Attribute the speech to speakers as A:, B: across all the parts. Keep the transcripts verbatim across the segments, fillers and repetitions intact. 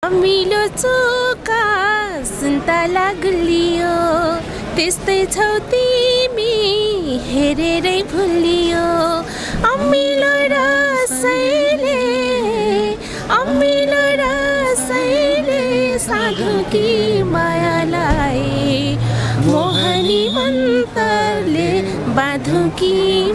A: अमिलो चोका सुन्तला गुलियो त्यस्तै छौ तिमी हेरेरै भुलियो अमिलो रसैले अमिलो रसैले साधुकी मायालाई मोहनी मन्तरले बाँधुकी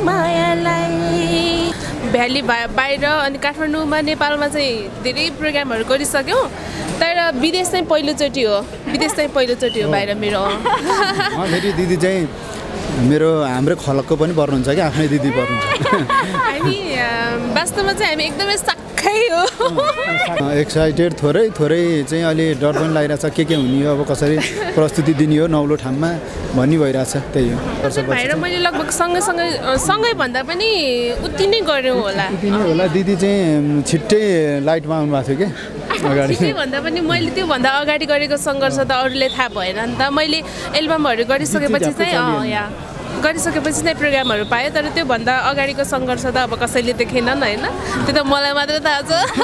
A: मायालाई भ्याली बाहिर अनि काठमाडौँमा नेपालमा चाहिँ धेरै प्रोग्रामहरू गरिसक्यौँ तर विदेश चाहिँ पहिलोचोटि हो विदेश चाहिँ पहिलोचोटि हो बाहिर मेरो
B: फेरि दिदी चाहिँ मेरो हाम्रो खलकको पनि पर्नुहुन्छ कि आफ्नै दिदी पर्नुहुन्छ
A: हामी वास्तवमा चाहिँ हामी एकदमै सक्खै हो
B: एक्साइटेड थोरै थोरै चाहिँ अलि डर पनि लागिरहेछ के के हुने हो अब कसरी प्रस्तुति दिने हो नौलो ठाउँमा भन्ने भइरहेछ त्यही हो
A: बाहिर मैले लगभग सँगैसँगै सँगै भन्दा पनि उति नै गऱ्यौँ होला
B: उति नै होला दिदी चाहिँ छिट्टै लाइटमा आउनुभएको थियो कि अगाडि
A: भन्दा पनि मैले त्योभन्दा अगाडि गरेको सङ्घर्ष त अरूले थाहा भएन नि त मैले एल्बमहरू गरिसकेपछि चाहिँ या गरिसकेपछि चाहिँ प्रोग्रामहरू पाएँ तर त्योभन्दा अगाडिको सङ्घर्ष त अब कसैले देखेनन् होइन त्यो त मलाई मात्रै थाहा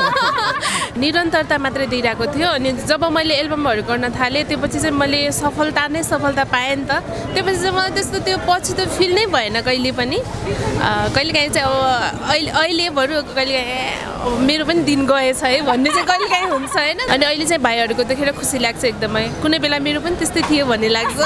A: छ निरन्तरता मात्रै दिइरहेको थियो अनि जब मैले एल्बमहरू गर्न थालेँ त्योपछि चाहिँ मैले सफलता नै सफलता पाएँ नि त त्योपछि चाहिँ मलाई त्यस्तो त्यो पछि त फिल नै भएन कहिले पनि कहिलेकाहीँ चाहिँ अब अहिले अहिले बरु कहिलेकाहीँ मेरो पनि दिन गएछ है भन्ने चाहिँ कहिलेकाहीँ हुन्छ होइन अनि अहिले चाहिँ भाइहरूको देखेर खुसी लाग्छ एकदमै कुनै बेला मेरो पनि त्यस्तै थियो भन्ने लाग्छ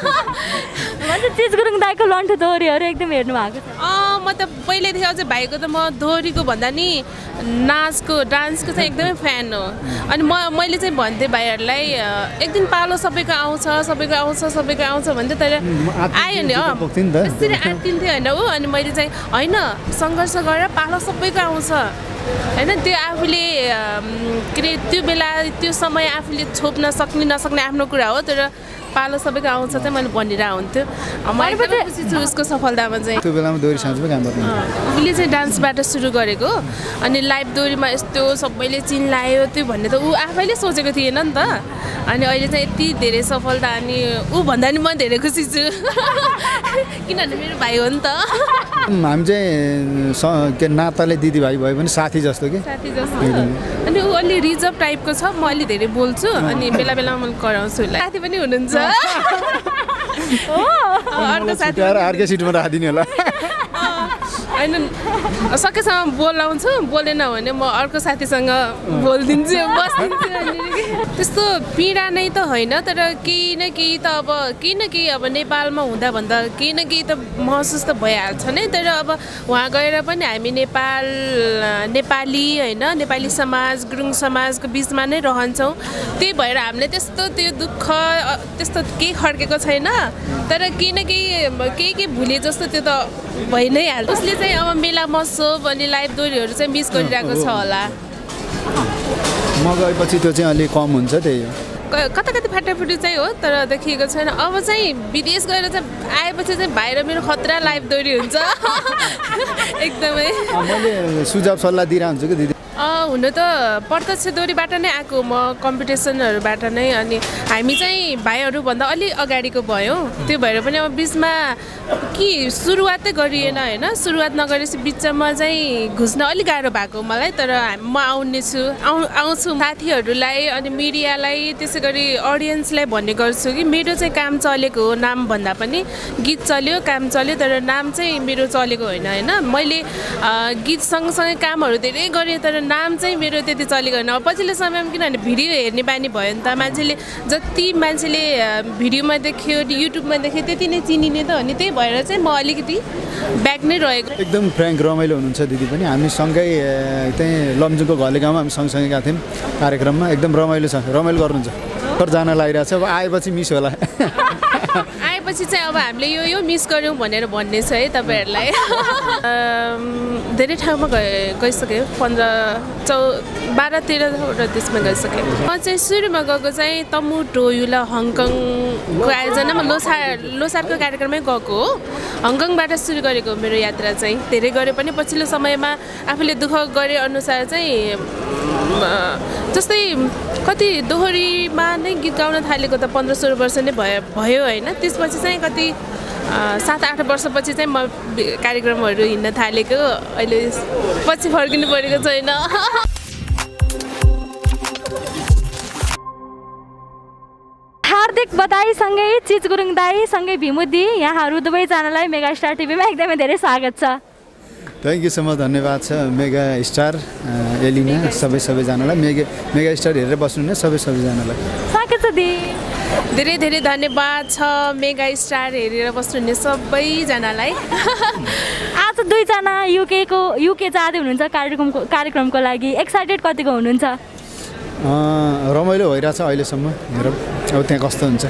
C: चिज गुरुङ दाइको लन्ठो दोहोरीहरू एकदम हेर्नु भएको छ
A: अँ म त पहिलेदेखि अझै भाइको त म दोहोरीको भन्दा नि नाचको डान्सको चाहिँ एकदमै फ्यान हो अनि म मैले चाहिँ भन्थेँ भाइहरूलाई एक दिन पालो सबैको आउँछ सबैको आउँछ सबैको आउँछ भन्थ्यो तर आयो नि अँ त्यसरी आँटिन्थ्यो होइन ऊ अनि मैले चाहिँ होइन सङ्घर्ष गरेर पालो सबैको आउँछ होइन त्यो आफूले के अरे त्यो बेला त्यो समय आफूले छोप्न सक्ने नसक्ने आफ्नो कुरा हो तर पालो सबैको आउँछ चाहिँ मैले भनिरहेको हुन्थ्यो मैले पनि खुसी छु उसको सफलतामा चाहिँ
B: त्यो बेलामा दोहोरी साँझमा काम गर्नु
A: उसले चाहिँ डान्सबाट सुरु गरेको अनि लाइभ दोहोरीमा यस्तो सबैले चिन्लायो त्यो भन्ने त ऊ आफैले सोचेको थिएन नि त अनि अहिले चाहिँ यति धेरै सफलता अनि ऊ भन्दा नि म धेरै खुसी छु किनभने मेरो भाइ हो नि त
B: हामी चाहिँ के नाताले दिदीभाइ भयो भने साथी जस्तो कि
A: साथी जस्तो अनि ऊ अलि रिजर्भ टाइपको छ म अलि धेरै बोल्छु अनि बेला बेलामा मैले कराउँछु उसलाई साथी पनि हुनुहुन्छ अर्को साथी
B: अर्कै सिटमा राखिदिने होला
A: होइन सकेसम्म बोलाउँछु बोलेन भने म अर्को साथीसँग बोलिदिन्छु बसिदिन्छु त्यस्तो पीडा नै त होइन तर केही न केही त अब केही न केही अब नेपालमा हुँदा भन्दा केही न केही त महसुस त भइहाल्छ नै तर अब वहाँ गएर पनि हामी नेपाल नेपाली होइन नेपाली समाज गुरुङ समाजको बिचमा नै रहन्छौँ त्यही भएर हामीले त्यस्तो त्यो दुःख त्यस्तो केही खड्केको छैन तर केही न केही केही केही भुले जस्तो त्यो त भइ नै हाल्छ उसले चाहिँ अब मेला महोत्सव अनि लाइभ दोहोरीहरू चाहिँ मिस गरिरहेको छ होला
B: म गएपछि त्यो चाहिँ अलिक कम हुन्छ त्यही हो
A: कता कता फाटाफुटी चाहिँ हो तर देखिएको छैन अब चाहिँ विदेश गएर चाहिँ आएपछि चाहिँ बाहिर मेरो खतरा लाइभ दोहोरी हुन्छ एकदमै
B: मैले सुझाव सल्लाह दिइरहन्छु हुन्छु कि दिदी
A: हुन त प्रत्यक्ष दोहोरीबाट नै आएको म कम्पिटिसनहरूबाट नै अनि हामी चाहिँ भाइहरूभन्दा अलि अगाडिको भयौँ त्यो भएर पनि अब बिचमा कि सुरुवातै गरिएन होइन सुरुवात नगरेपछि बिचमा चाहिँ घुस्न अलिक गाह्रो भएको मलाई तर म आउने छु आउ आउँछु साथीहरूलाई अनि मिडियालाई त्यसै गरी अडियन्सलाई भन्ने गर्छु कि मेरो चाहिँ काम चलेको हो नाम भन्दा पनि गीत चल्यो काम चल्यो तर नाम चाहिँ मेरो चलेको होइन होइन मैले गीत सँगसँगै कामहरू धेरै गरेँ तर नाम चाहिँ मेरो त्यति चलेको होइन पछिल्लो समयमा किनभने भिडियो हेर्ने बानी भयो नि त मान्छेले जति मान्छेले भिडियोमा देख्यो युट्युबमा देख्यो त्यति नै चिनिने त हो नि त्यही भएर चाहिँ म अलिकति ब्याक नै रहेको
B: एकदम फ्रेङ्क रमाइलो हुनुहुन्छ दिदी पनि हामी सँगै त्यहीँ लमजुङको घले गाउँमा हामी सँगसँगै गएको थियौँ कार्यक्रममा एकदम रमाइलो छ रमाइलो गर्नुहुन्छ तर जान लागिरहेको छ अब आएपछि मिस होला
A: आएपछि चाहिँ अब हामीले यो यो मिस गऱ्यौँ भनेर भन्ने छ है तपाईँहरूलाई धेरै ठाउँमा गए गइसक्यो पन्ध्र चौ बाह्र तेह्रवटा देशमा गइसकेँ म चाहिँ सुरुमा गएको चाहिँ तमु टोयुला हङकङको आयोजनामा लोसार लोसारको कार्यक्रममै गएको हो हङकङबाट सुरु गरेको मेरो यात्रा चाहिँ धेरै गरे पनि पछिल्लो समयमा आफूले दुःख गरे अनुसार चाहिँ जस्तै कति दोहोरीमा नै गीत गाउन थालेको त पन्ध्र सोह्र वर्ष नै भयो भयो होइन त्यसपछि चाहिँ कति सात आठ वर्षपछि चाहिँ म कार्यक्रमहरू हिँड्न थालेको अहिले पछि फर्किनु परेको छैन
C: हार्दिक बधाईसँगै चिज गुरुङ दाई सँगै भिमु दी यहाँहरू दुवैजनालाई मेगा स्टार टिभीमा एकदमै धेरै स्वागत छ।
B: थ्याङ्क यू सो मच, धन्यवाद छ मेगा स्टार एलिना सबै सबैजनालाई, मेगा मेगा स्टार हेरेर बस्नुहुने सबै सबैजनालाई
C: स्वागत छ दी।
A: धेरै धेरै धन्यवाद छ मेगा स्टार हेरेर बस्नुहुने सबैजनालाई।
C: आज दुईजना युकेको युके जाँदै हुनुहुन्छ कार्यक्रमको कार्यक्रमको लागि, एक्साइटेड कतिको हुनुहुन्छ?
B: रमाइलो भइरहेछ अहिलेसम्म, हेरौँ अब त्यहाँ कस्तो हुन्छ।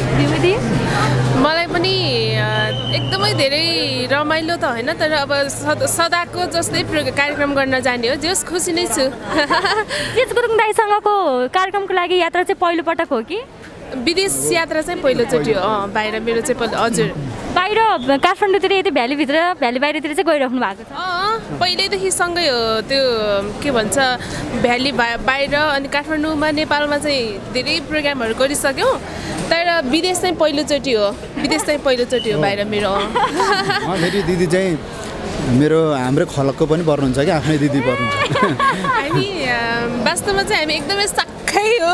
A: मलाई पनि एकदमै धेरै रमाइलो त होइन, तर अब सदाको जस्तै कार्यक्रम गर्न जाने हो, जस खुसी नै छु।
C: चिज गुरुङ दाईसँगको कार्यक्रमको लागि यात्रा चाहिँ पहिलोपटक हो कि?
A: विदेश यात्रा चाहिँ पहिलोचोटि हो, अँ बाहिर मेरो चाहिँ पहिलो। हजुर,
C: बाहिर काठमाडौँतिर यति भ्यालीभित्र भ्याली बाहिरतिर चाहिँ गइराख्नु भएको छ?
A: अँ पहिल्यैदेखि सँगै हो, त्यो के भन्छ भ्याली बाहिर अनि काठमाडौँमा नेपालमा चाहिँ धेरै प्रोग्रामहरू गरिसक्यौँ, तर विदेश चाहिँ पहिलोचोटि हो, विदेश चाहिँ पहिलोचोटि हो बाहिर मेरो।
B: फेरि दिदी चाहिँ मेरो हाम्रो खलकको पनि पर्नुहुन्छ कि आफ्नै दिदी पर्नुहुन्छ?
A: हामी वास्तवमा चाहिँ हामी एकदमै सक्खै हो,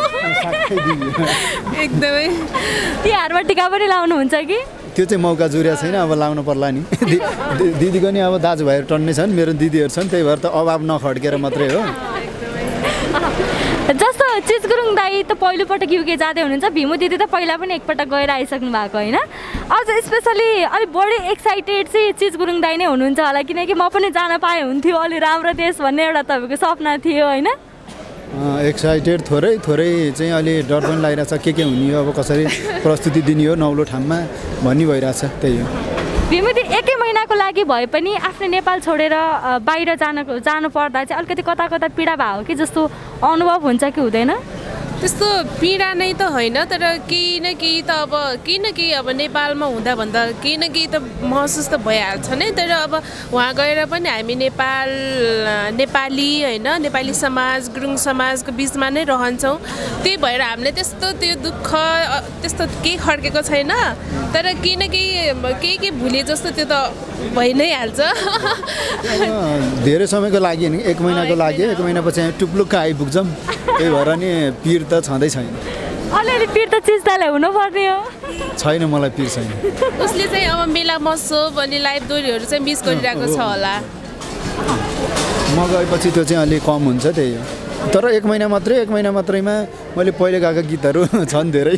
A: एकदमै।
C: तिहारमा टिका पनि लाउनुहुन्छ कि?
B: त्यो चाहिँ मौका जुर्या छैन, अब लाउनु पर्ला नि। दिदीको नि अब दाजुभाइहरू टन्नै छन्, मेरो दिदीहरू छन्, त्यही भएर त अभाव नखड्केर मात्रै हो।
C: जस्तो चिज गुरुङ दाई त पहिलोपटक युके जाँदै हुनुहुन्छ, भिमु दिदी त पहिला पनि एकपटक गएर आइसक्नु भएको होइन? अझ स्पेसली अलिक बढी एक्साइटेड चाहिँ चिज गुरुङ दाई नै हुनुहुन्छ होला, किनकि म पनि जान पाएँ हुन्थ्यो, अलि राम्रो देश भन्ने एउटा तपाईँको सपना थियो होइन?
B: एक्साइटेड थोरै थोरै चाहिँ अलि डर पनि लागिरहेछ, के के हुने हो, अब कसरी प्रस्तुति दिने हो नौलो ठाउँमा भन्ने भइरहेछ, त्यही हो।
C: भिमु दी एकै महिनाको लागि भए पनि आफ्नो नेपाल छोडेर बाहिर जानको जानु पर्दा चाहिँ अलिकति कता कता पीडा भयो कि जस्तो अनुभव हुन्छ कि हुँदैन?
A: त्यस्तो पीडा नै त होइन, तर केही न केही त अब केही न केही अब नेपालमा हुँदा भन्दा केही न केही त महसुस त भइहाल्छ नै, तर अब वहाँ गएर पनि हामी नेपाल नेपाली होइन नेपाली समाज गुरुङ समाजको बिचमा नै रहन्छौँ, त्यही भएर हामीले त्यस्तो त्यो दुःख त्यस्तो केही खड्केको छैन, तर केही न केही केही केही भुले जस्तो त्यो त भइ नै हाल्छ।
B: धेरै समयको लागि एक महिनाको लागि एक महिनापछि हामी टुप्लुक्क आइपुग्छौँ, त्यही भएर नि पिर त छँदै छैन।
C: अलिअलि पिर त चिजलाई हुनुपर्ने हो।
B: छैन, मलाई पिर छैन।
A: उसले चाहिँ अब मेला महोत्सव अनि लाइभ दोरीहरू चाहिँ मिस गरिरहेको छ होला।
B: म गएपछि त्यो चाहिँ अलिक कम हुन्छ, त्यही हो। तर एक महिना मात्रै एक महिना मात्रैमा मैले पहिले गाएको गीतहरू छन् धेरै।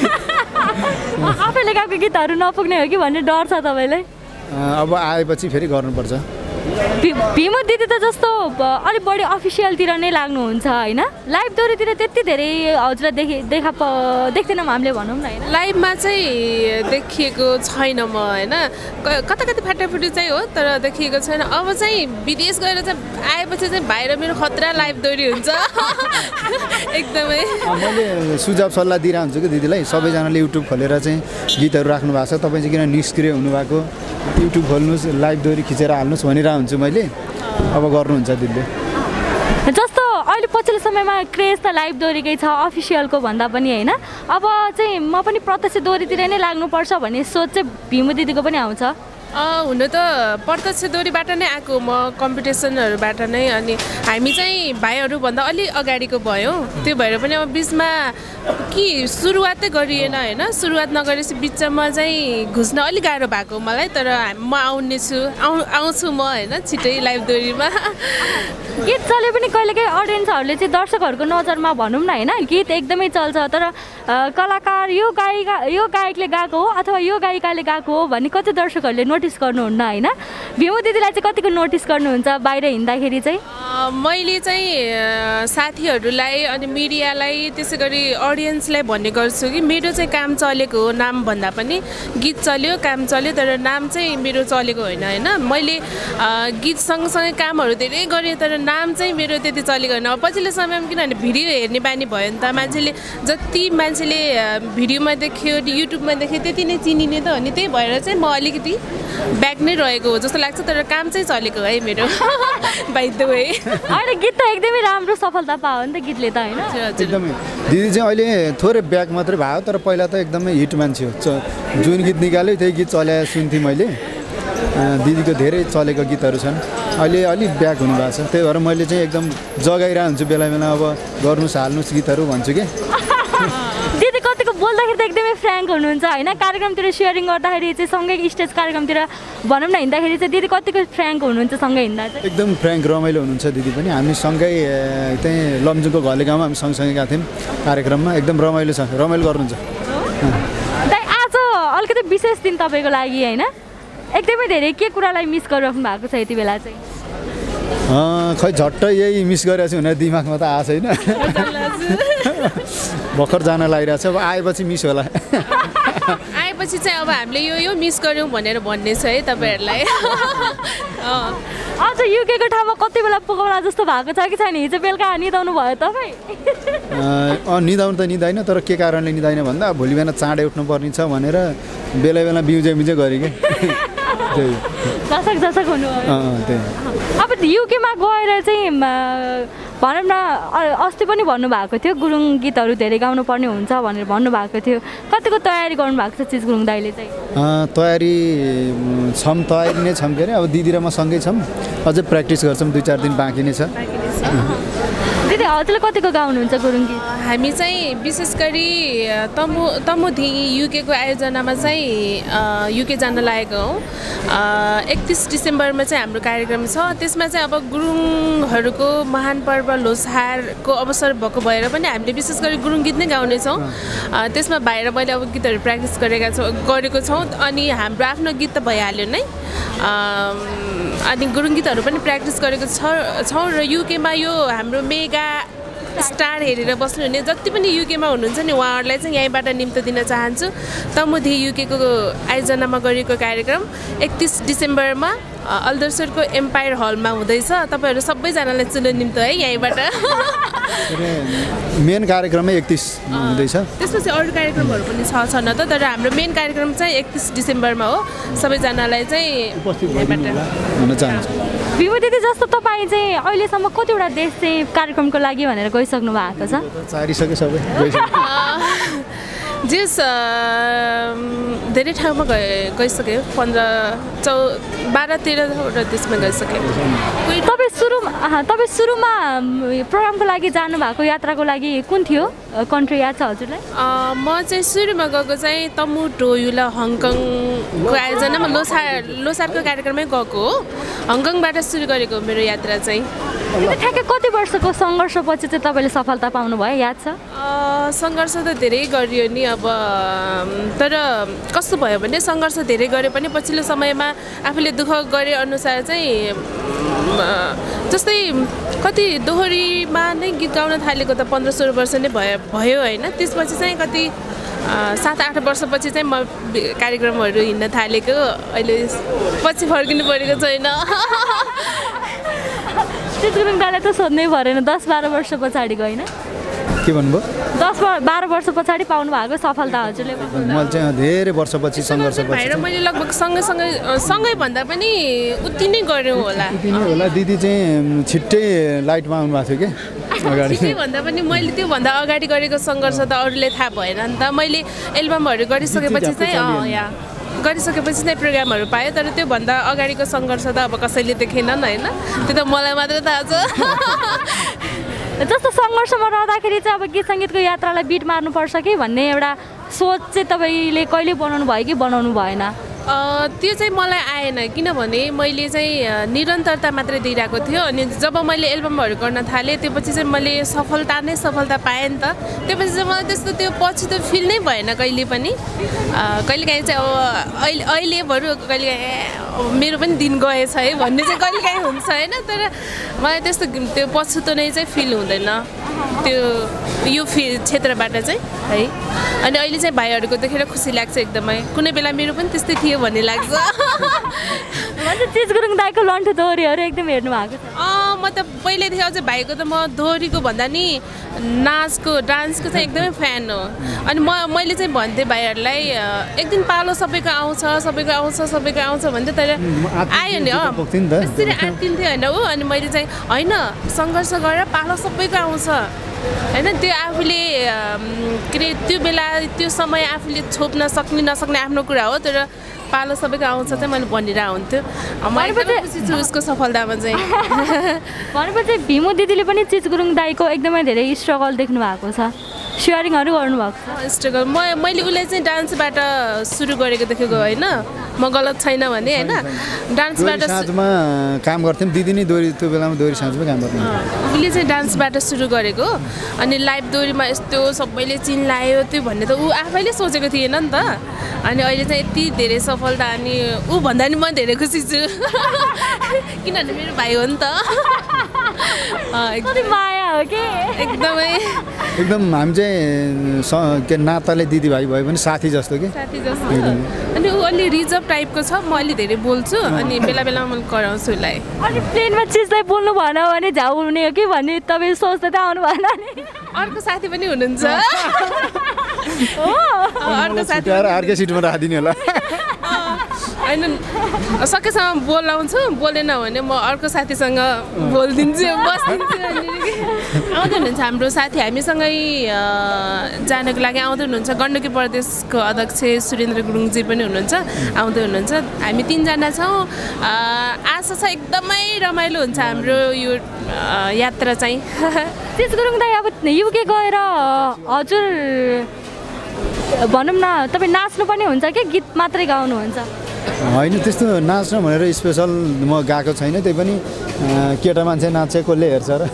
C: आफैले गाएको गीतहरू नपुग्ने हो कि भन्ने डर छ तपाईँलाई?
B: अब आएपछि फेरि गर्नुपर्छ।
C: भिमु दिदी त जस्तो अलिक बढी अफिसियलतिर नै लाग्नुहुन्छ होइन? लाइभ दोरीतिर त्यति धेरै हजुर देखि देखा देख्दैनौँ हामीले भनौँ न होइन?
A: लाइभमा चाहिँ देखिएको छैन म होइन, कता कता फाटाफुटी चाहिँ हो, तर देखिएको छैन। अब चाहिँ विदेश गएर चाहिँ आएपछि चाहिँ बाहिर मेरो खतरा लाइभ दोरी हुन्छ एकदमै।
B: मैले सुझाव सल्लाह दिइरहनु हुन्छु कि दिदीलाई, सबैजनाले युट्युब खोलेर चाहिँ गीतहरू राख्नु भएको छ, तपाईँ चाहिँ किन निष्क्रिय हुनुभएको, युट्युब खोल्नुहोस् लाइभ दोरी खिचेर हाल्नुहोस् भनिरहेको हुन्छु मैले, अब गर्नुहुन्छ दिदीले।
C: जस्तो अहिले पछिल्लो समयमा क्रेज त लाइभ दोरीकै छ अफिसियलको भन्दा पनि होइन? अब चाहिँ म पनि प्रत्यक्ष दोरीतिर नै लाग्नुपर्छ भन्ने सोच चाहिँ भिमु दिदीको पनि आउँछ?
A: हुन त प्रत्यक्ष दोरीबाट नै आएको म, कम्पिटिसनहरूबाट नै, अनि हामी चाहिँ भाइहरूभन्दा अलि अगाडिको भयौँ, त्यो भएर पनि अब बिचमा कि सुरुवातै गरिएन होइन, सुरुवात नगरेपछि बिचमा चाहिँ घुस्न अलिक गाह्रो भएको मलाई, तर म आउने छु आउ आउँछु म होइन छिटै लाइभ दोरीमा।
C: गीत चले पनि कहिलेकाहीँ अडियन्सहरूले चाहिँ दर्शकहरूको नजरमा भनौँ न होइन, गीत एकदमै चल्छ, तर कलाकार यो गायिका यो गायकले गाएको हो अथवा यो गायिकाले गाएको हो भन्ने कति दर्शकहरूले नोटिस गर्नुहुन्न होइन? भिमु दिदीलाई चाहिँ कतिको नोटिस गर्नुहुन्छ बाहिर हिँड्दाखेरि चाहिँ?
A: मैले चाहिँ साथीहरूलाई अनि मिडियालाई त्यसै गरी अडियन्सलाई भन्ने गर्छु कि मेरो चाहिँ काम चलेको हो, नाम भन्दा पनि गीत चल्यो काम चल्यो, तर नाम चाहिँ मेरो चलेको होइन होइन? मैले गीत सँगसँगै कामहरू धेरै गरेँ, तर नाम चाहिँ मेरो त्यति चलेको होइन। पछिल्लो समयमा किनभने भिडियो हेर्ने बानी भयो नि त, मान्छेले जति मान्छेले भिडियोमा देख्यो युट्युबमा देख्यो त्यति नै चिनिने त हो नि, त्यही भएर चाहिँ म अलिकति ब्याक नै रहेको हो जस्तो लाग्छ, तर काम चाहिँ चलेको है मेरो बाइ द वे।
C: अहिले गीत त एकदमै राम्रो सफलता पायो नि त गीतले त होइन?
B: एकदमै दिदी चाहिँ अहिले थोरै ब्याक मात्रै भयो, तर पहिला त एकदमै हिट मान्छे हो, जुन गीत निकाल्यो त्यही गीत चलाए सुन्थेँ मैले। दिदीको धेरै चलेको गीतहरू छन्, अहिले अलिक ब्याक हुनुभएको छ, त्यही भएर मैले चाहिँ एकदम जगाइरहेको हुन्छु बेला बेला, अब गर्नुहोस् हाल्नुहोस् गीतहरू भन्छु कि।
C: दिदी कतिको बोल्दाखेरि त एकदमै फ्र्याङ्क हुनुहुन्छ होइन कार्यक्रमतिर सेयरिङ गर्दाखेरि चाहिँ सँगै स्टेज कार्यक्रमतिर भनौँ न हिँड्दाखेरि चाहिँ दिदी कतिको फ्र्याङ्क हुनुहुन्छ सँगै हिँड्दा चाहिँ
B: एकदम फ्र्याङ्क रमाइलो हुनुहुन्छ दिदी पनि हामी सँगै त्यहीँ लमजुङको घले गाउँमा हामी सँगसँगै गएको थियौँ कार्यक्रममा एकदम रमाइलो छ रमाइलो गर्नुहुन्छ
C: दाइ आज अलिकति विशेष दिन तपाईँको लागि होइन एकदमै धेरै के कुरालाई मिस गरिराख्नु भएको छ यति बेला चाहिँ
B: खै झट्ट यही मिस गरेको छु भनेर दिमागमा त आएको छैन भर्खर जान लागिरहेको छ अब आएपछि मिस होला
A: आएपछि चाहिँ अब हामीले यो यो मिस गऱ्यौँ भनेर भन्ने छ है तपाईँहरूलाई
C: आज युकेको ठाउँमा कति बेला पुगाउला जस्तो भएको छ कि छैन हिजो बेलुका निदाउनु भयो तपाईँ
B: अँ निदाउनु त निदाइन तर के कारणले निदाइन भन्दा भोलि बिहान चाँडै उठ्नुपर्ने छ भनेर बेला बेला बिउजे बिउजे गरेँ कि त्यही
C: जसक जसक हुनुभयो
B: त्यही
C: अब युकेमा गएर चाहिँ भनौँ न अस्ति पनि भन्नुभएको थियो गुरुङ गीतहरू धेरै गाउनु पर्ने हुन्छ भनेर भन्नुभएको थियो कतिको तयारी गर्नुभएको छ चिज गुरुङ दाइले चाहिँ
B: तयारी छौँ तयारी नै छौँ के अरे अब दिदी र म सँगै छौँ अझै प्र्याक्टिस गर्छौँ दुई चार दिन बाँकी नै छ
C: दिदी हजुरले कतिको गाउनुहुन्छ गुरुङ गीत
A: हामी चाहिँ विशेष गरी तमु तमुधी युकेको आयोजनामा चाहिँ युके जान लागेको हौँ एकतिस डिसेम्बरमा चाहिँ हाम्रो कार्यक्रम छ त्यसमा चाहिँ अब गुरुङहरूको महान पर्व लोसारको अवसर भएको भएर पनि हामीले विशेष गरी गुरुङ गीत नै गाउनेछौँ त्यसमा बाहिर मैले अब गीतहरू प्र्याक्टिस गरेका छौँ गरेको छौँ अनि हाम्रो आफ्नो गीत त भइहाल्यो नै अनि गुरुङ गीतहरू पनि प्र्याक्टिस गरेको छ छौँ र युकेमा यो हाम्रो मेगा स्टार हेरेर बस्नुहुने जति पनि युकेमा हुनुहुन्छ नि उहाँहरूलाई चाहिँ यहीँबाट निम्तो दिन चाहन्छु तमुधी युकेको आयोजनामा गरिएको कार्यक्रम एकतिस डिसेम्बरमा अल्दरसरको एम्पायर हलमा हुँदैछ तपाईँहरू सबैजनालाई चुलो निम्तो है यहीँबाट
B: मेन कार्यक्रमै एकतिस हुँदैछ
A: त्यसपछि अरू कार्यक्रमहरू पनि छ छ न त तर हाम्रो मेन कार्यक्रम चाहिँ एकतिस डिसेम्बरमा हो सबैजनालाई चाहिँ
B: हुन चाहन्छु
C: भिमु दिदी जस्तो तपाईँ चाहिँ अहिलेसम्म कतिवटा देश चाहिँ कार्यक्रमको लागि भनेर गइसक्नु भएको छ
B: सारिसक्यो सबै
A: जेस धेरै ठाउँमा गए गइसक्यो पन्ध्र चौ बाह्र तेह्रवटा देशमा गइसक्यो
C: तपाईँ सुरुमा तपाईँ सुरुमा प्रोग्रामको लागि जानुभएको यात्राको लागि कुन थियो कन्ट्री याद छ हजुरलाई
A: म चाहिँ सुरुमा गएको चाहिँ तमु टोयुला हङकङको आयोजनामा लोसार लोसारको कार्यक्रममै गएको हो हङकङबाट सुरु गरेको मेरो यात्रा चाहिँ
C: ठ्याक्कै कति वर्षको सङ्घर्षपछि चाहिँ तपाईँले सफलता पाउनुभयो याद छ
A: सङ्घर्ष त धेरै गरियो नि अब तर कस्तो भयो भने सङ्घर्ष धेरै गरे पनि पछिल्लो समयमा आफूले दुःख गरे अनुसार चाहिँ जस्तै कति दोहोरीमा नै गीत गाउन थालेको त पन्ध्र सोह्र वर्ष नै भयो भयो होइन त्यसपछि चाहिँ कति सात आठ वर्षपछि चाहिँ म कार्यक्रमहरू हिँड्न थालेको अहिले पछि फर्किनु परेको छैन
C: चिज दाले त सोध्नै परेन दस बाह्र वर्ष पछाडि गएन
B: के भन्नुभयो
C: दस बाह्र वर्ष पछाडि पाउनु भएको सफलता हजुरले
B: मैले चाहिँ धेरै वर्षपछि सङ्घर्ष
A: भएर मैले लगभग सँगै सँगै सँगै भन्दा पनि उति नै गऱ्यौँ होला
B: उति नै होला दिदी चाहिँ छिट्टै लाइटमा आउनुभएको थियो कि अगाडि
A: भन्दा पनि मैले त्योभन्दा अगाडि गरेको सङ्घर्ष त अरूले थाहा भएन नि त मैले एल्बमहरू गरिसकेपछि चाहिँ या गरिसकेपछि चाहिँ प्रोग्रामहरू पाएँ तर त्योभन्दा अगाडिको सङ्घर्ष त अब कसैले देखेनन् होइन त्यो त मलाई मात्रै थाहा छ
C: जस्तो सङ्घर्षमा रहँदाखेरि चाहिँ अब गीत सङ्गीतको यात्रालाई बिट मार्नुपर्छ कि भन्ने एउटा सोच चाहिँ तपाईँले कहिले बनाउनु भयो कि बनाउनु भएन
A: त्यो चाहिँ मलाई आएन किनभने मैले चाहिँ निरन्तरता मात्रै दिइरहेको थियो अनि जब मैले एल्बमहरू गर्न थालेँ त्योपछि चाहिँ मैले सफलता नै सफलता पाएँ नि त त्योपछि चाहिँ मलाई त्यस्तो त्यो पछि त फिल नै भएन कहिले पनि कहिलेकाहीँ चाहिँ अब अहिले अहिले बरु कहिलेकाहीँ मेरो पनि दिन गएछ है भन्ने चाहिँ कहिलेकाहीँ हुन्छ होइन तर मलाई त्यस्तो त्यो पछुतो नै चाहिँ फिल हुँदैन त्यो यो फि क्षेत्रबाट चाहिँ है अनि अहिले चाहिँ भाइहरूको देखेर खुसी लाग्छ एकदमै कुनै बेला मेरो पनि त्यस्तै थियो भन्ने लाग्छ
C: चिज गुरुङ दाइको लन्ठु दोहोरीहरू एकदम हेर्नु भएको छ
A: अँ म त पहिल्यैदेखि अझै भाइको त म दोहोरीको भन्दा नि नाचको डान्सको चाहिँ एकदमै फ्यान हो अनि म मैले चाहिँ भन्थेँ भाइहरूलाई एक दिन पालो सबैको आउँछ सबैको आउँछ सबैको आउँछ भन्थेँ तर आयो नि अँ त्यसरी आँटिन्थ्यो होइन ऊ अनि मैले चाहिँ होइन सङ्घर्ष गरेर पालो सबैको आउँछ होइन त्यो आफूले के अरे त्यो बेला त्यो समय आफूले छोप्न सक्ने नसक्ने आफ्नो कुरा हो तर पालो सबैको आउँछ चाहिँ मैले भनिरह हुन्थ्यो म एकदमै खुसी छु उसको सफलतामा चाहिँ
C: भनेपछि भिमु दिदीले पनि चिज गुरुङ दाइको एकदमै धेरै स्ट्रगल देख्नु भएको छ सेयरिङहरू गर्नुभएको छ
A: स्ट्रगल म मैले उसले चाहिँ डान्सबाट सुरु गरेको देखेको होइन म गलत छैन भने होइन डान्सबाट
B: साँझमा काम गर्थ्यौँ दिदी नै दोरी त्यो बेलामा दोरी साँझमा काम गर्थ्यौँ
A: उसले चाहिँ डान्सबाट सुरु गरेको अनि लाइभ दोरीमा यस्तो सबैले चिन्लायो त्यो भन्ने त ऊ आफैले सोचेको थिएन नि त अनि अहिले चाहिँ यति धेरै सफलता अनि ऊ भन्दा नि म धेरै खुसी छु किनभने मेरो भाइ हो नि त
C: माया हो कि
A: एकदमै
B: एकदम हामी चाहिँ के नाताले दिदीभाइ भयो भने साथी जस्तो कि
A: साथी जस्तो अनि ऊ अलि रिजर्भ टाइपको छ म अलि धेरै बोल्छु अनि बेला बेलामा मैले कराउँछु उसलाई
C: अनि प्लेनमा चिजलाई बोल्नु भएन भने झ्याउ हुने हो कि भन्ने तपाईँ सोच्दै त आउनु भएन नि
A: अर्को साथी पनि हुनुहुन्छ
B: अर्को साथी अर्कै सिटमा राखिदिने होला
A: होइन सकेसम्म बोलाउँछु बोलेन भने म अर्को साथीसँग बोलिदिन्छु बसिदिन्छु आउँदै हुनुहुन्छ हाम्रो साथी हामीसँगै जानको लागि आउँदै हुनुहुन्छ गण्डकी प्रदेशको अध्यक्ष सुरेन्द्र गुरुङजी पनि हुनुहुन्छ आउँदै हुनुहुन्छ हामी तिनजना छौँ आशा छ एकदमै रमाइलो हुन्छ हाम्रो यो यात्रा चाहिँ
C: चिज गुरुङ दाइ अब युके गएर हजुर भनौँ न तपाईँ नाच्नु पनि हुन्छ कि गीत मात्रै गाउनुहुन्छ
B: होइन त्यस्तो नाच्न भनेर स्पेसल म गएको छैन त्यही पनि केटा मान्छे नाचे कसले हेर्छ र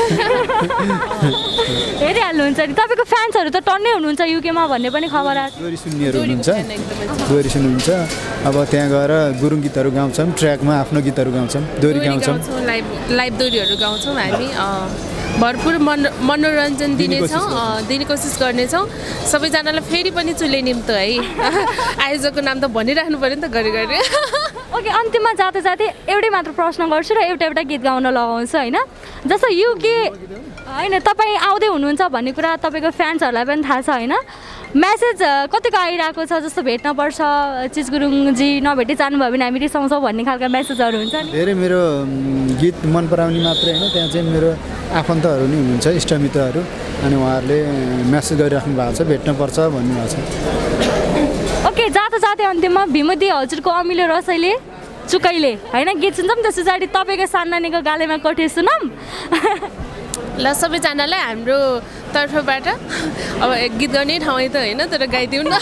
C: हेरिहाल्नुहुन्छ नि तपाईँको फ्यान्सहरू त टन्नै हुनुहुन्छ युकेमा भन्ने पनि खबर आएको
B: दोरी सुन्नेहरू हुनुहुन्छ दोरी सुन्नुहुन्छ अब त्यहाँ गएर गुरुङ गीतहरू गाउँछौँ ट्र्याकमा आफ्नो गीतहरू गाउँछौँ दोरी गाउँछौँ
A: लाइभ लाइभ दोरीहरू गाउँछौँ हामी भरपुर मन मनोरञ्जन दिनेछौँ दिने कोसिस गर्नेछौँ सबैजनालाई फेरि पनि चुले निम्तो है आयोजकको नाम त भनिराख्नु पऱ्यो नि त घरि घरि
C: ओके अन्तिममा जाँदा जाँदै एउटै मात्र प्रश्न गर्छु र एउटा एउटा गीत गाउन लगाउँछु होइन जस्तो युके होइन तपाईँ आउँदै हुनुहुन्छ भन्ने कुरा तपाईँको फ्यान्सहरूलाई पनि थाहा छ होइन म्यासेज कतिको आइरहेको छ जस्तो भेट्नुपर्छ चिज गुरुङजी नभेटी जानुभयो भने हामी रिसाउँछौँ भन्ने खालको म्यासेजहरू हुन्छ नि
B: धेरै मेरो गीत मन पराउने मात्रै होइन त्यहाँ चाहिँ मेरो आफन्तहरू नि हुनुहुन्छ इष्टमित्रहरू अनि उहाँहरूले म्यासेज गरिराख्नु भएको छ भेट्नुपर्छ भन्नुभएको छ
C: ओके जाँदा जाँदै अन्तिममा भीमुदी हजुरको अमिलो रसैले चुकैले होइन गीत सुन्छौँ त्यस पछाडि तपाईँको सान्नानीको गालेमा कोठे सुनौँ
A: ल सबैजनालाई हाम्रो तर्फबाट अब गीत गर्ने ठाउँ त होइन तर गाइदिउँ न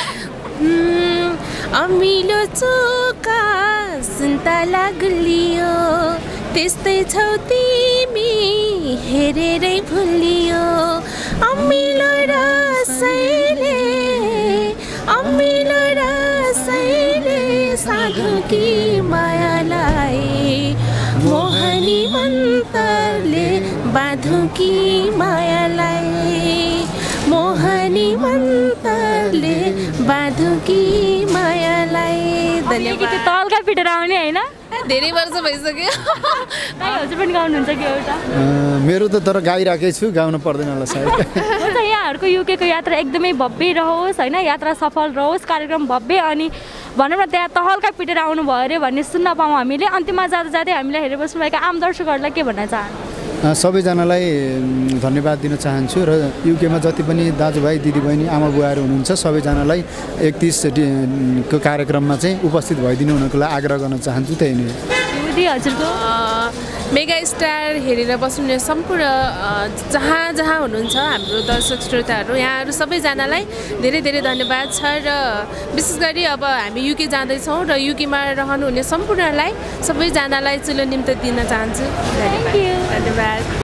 A: अमिलो चोका सुन्तला गुलियो त्यस्तै छौ तिमी हेरेरै भुलियो अमिलो रसैले अमिलो रसैले साधुकी मायालाई मोहनी मन्तरले बाधुकी मायालाई मोहनी मन्तरले बाधुकी मायालाई धन्यवाद
C: तलका पिटेर आउने होइन
A: धेरै वर्ष भइसक्यो
C: हजुर पनि गाउनुहुन्छ कि एउटा
B: मेरो त तर गाइराखेको छु गाउनु पर्दैन होला सायद
C: हुन्छ यहाँहरूको युकेको यात्रा एकदमै भव्य रहोस् होइन यात्रा सफल रहोस् कार्यक्रम भव्य अनि भनौँ न त्यहाँ तहल्का पिटेर आउनु भयो अरे भन्ने सुन्न पाऊँ हामीले अन्तिममा जाँदा जाँदै हामीले हेरेर बस्नुभएका आम दर्शकहरूलाई के भन्न चाहन्छु
B: सबैजनालाई धन्यवाद दिन चाहन्छु र युकेमा जति पनि दाजुभाइ दिदीबहिनी आमा बुवाहरू हुनुहुन्छ सबैजनालाई एकतिसको कार्यक्रममा चाहिँ उपस्थित भइदिनु हुनको लागि आग्रह गर्न चाहन्छु त्यही नै
C: हजुरको
A: मेगा स्टार हेरेर बस्नुहुने सम्पूर्ण जहाँ जहाँ हुनुहुन्छ हाम्रो दर्शक श्रोताहरू यहाँहरू सबैजनालाई धेरै धेरै धन्यवाद छ र विशेष गरी अब हामी युके जाँदैछौँ र युकेमा रहनुहुने सम्पूर्णलाई सबैजनालाई चुलो निम्तो दिन चाहन्छु धन्यवाद धन्यवाद